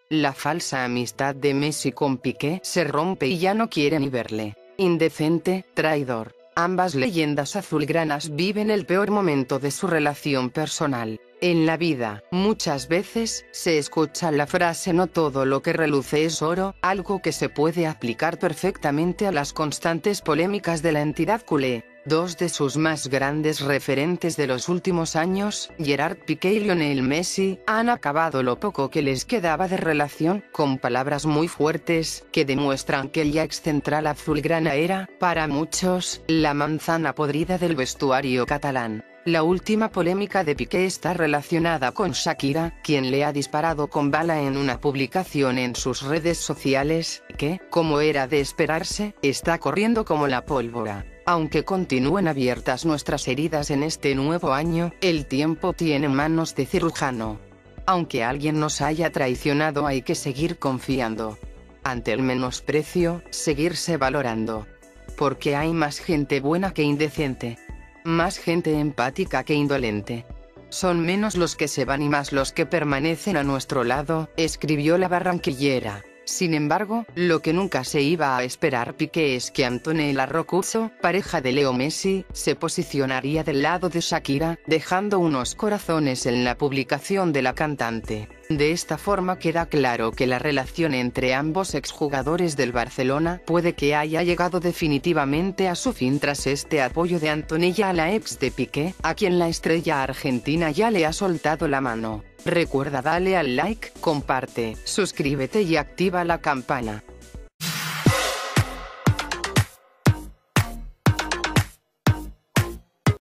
La falsa amistad de Messi con Piqué se rompe y ya no quiere ni verle. Indecente, traidor. Ambas leyendas azulgranas viven el peor momento de su relación personal. En la vida, muchas veces, se escucha la frase "no todo lo que reluce es oro", algo que se puede aplicar perfectamente a las constantes polémicas de la entidad culé. Dos de sus más grandes referentes de los últimos años, Gerard Piqué y Lionel Messi, han acabado lo poco que les quedaba de relación, con palabras muy fuertes, que demuestran que el ex central azulgrana era, para muchos, la manzana podrida del vestuario catalán. La última polémica de Piqué está relacionada con Shakira, quien le ha disparado con bala en una publicación en sus redes sociales, que, como era de esperarse, está corriendo como la pólvora. Aunque continúen abiertas nuestras heridas en este nuevo año, el tiempo tiene manos de cirujano. Aunque alguien nos haya traicionado, hay que seguir confiando. Ante el menosprecio, seguirse valorando. Porque hay más gente buena que indecente. Más gente empática que indolente. Son menos los que se van y más los que permanecen a nuestro lado, escribió la barranquillera. Sin embargo, lo que nunca se iba a esperar Piqué es que Antonella Roccuzzo, pareja de Leo Messi, se posicionaría del lado de Shakira, dejando unos corazones en la publicación de la cantante. De esta forma queda claro que la relación entre ambos exjugadores del Barcelona puede que haya llegado definitivamente a su fin tras este apoyo de Antonella a la ex de Piqué, a quien la estrella argentina ya le ha soltado la mano. Recuerda darle al like, comparte, suscríbete y activa la campana.